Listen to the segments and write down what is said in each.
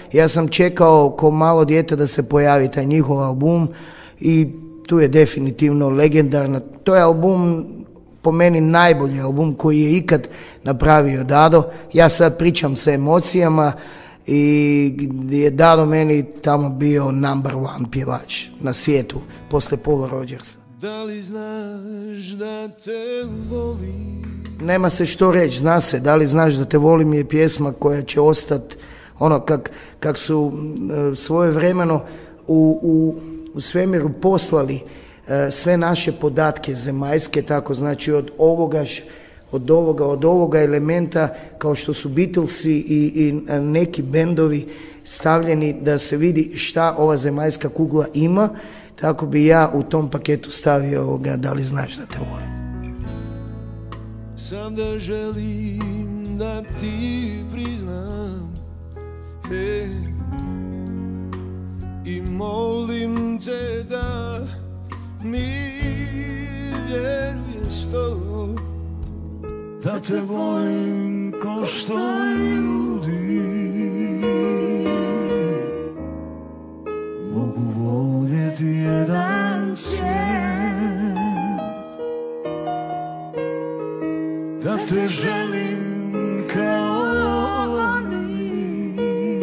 Ja sam čekao ko malo dijete da se pojavi taj njihov album i tu je definitivno legendarna. To je album, po meni najbolji album koji je ikad napravio Dado. Ja sad pričam sa emocijama i gdje je Dado meni tamo bio number one pjevač na svijetu poslije Paula Rodgersa. Da li znaš da te volim? Nema se što reći, zna se. Da li znaš da te volim je pjesma koja će ostati ono kak su svojevremeno u svemiru poslali sve naše podatke zemaljske, tako znači od ovoga elementa kao što su Beatlesi i neki bendovi stavljeni da se vidi šta ova zemaljska kugla ima, tako bi ja u tom paketu stavio ovoga Da li znaš da te volim. Sam da želim da ti priznam, i molim te da mi vjeruješ to, da te volim ko što ljudi mogu voljeti jedan svijet, da te želim kao oni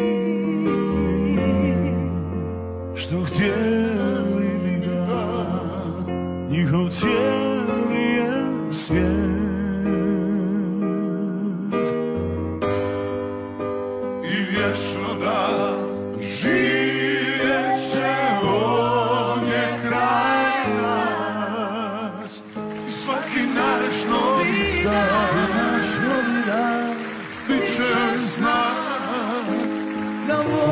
što htjeli bi ga, njihov cijeli je svijet. Vječno da živjeće, on je kraj nas i svaki naš novi dan bit će znak da